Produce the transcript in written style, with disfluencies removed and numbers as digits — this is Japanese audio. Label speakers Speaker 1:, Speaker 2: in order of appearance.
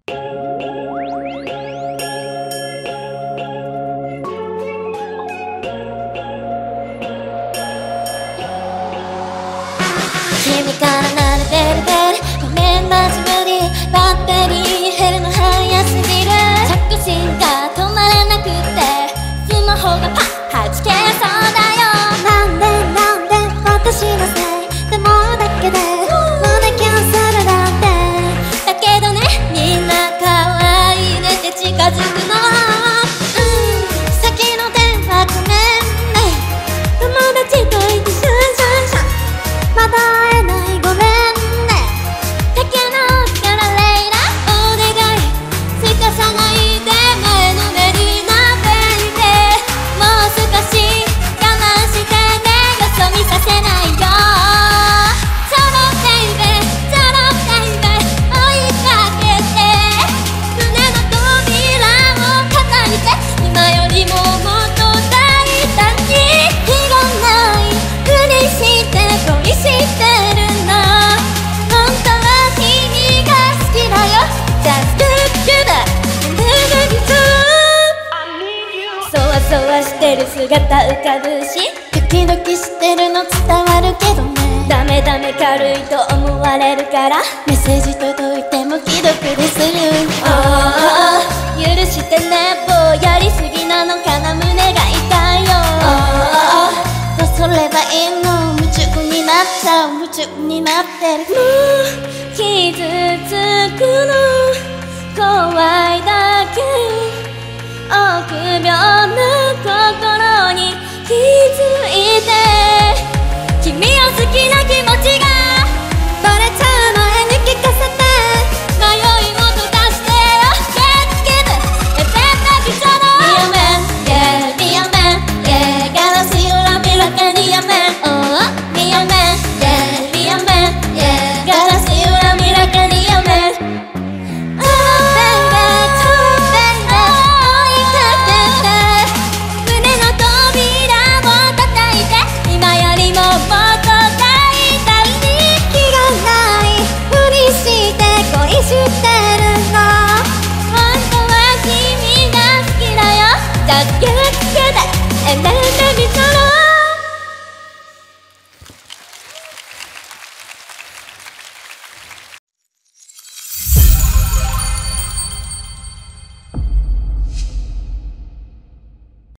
Speaker 1: 君からなるベルベルごめんマジ無理バッテリー減るの早すぎる着信が止まらなくってスマホがパッ弾けそうだよなんで私のせいでもだけで胸キャンセルだってだけどねみんな可愛いねって近づくの先の電話ごめんね友達といてシュンシュンシュンまだ会えないごめんねだけどからレイラお願いすかさないで前のめりなベイベーもう少し我慢してねよそ見させないよチョロベイベーチョロベイベー追いかけて胸の扉を叩いて今よりももっと大胆にいらないふりして恋してるの本当は君が好きだよ Just do thatそわそわしてる姿浮かぶしドキドキしてるの伝わるけどねダメ軽いと思われるからメッセージ届いても既読でする許してねぼうやりすぎなのかな胸が痛いよどうすればいいの夢中になっちゃう夢中になってるもう傷つくの怖いだけ臆病な心に気づいて君を好きな気持ち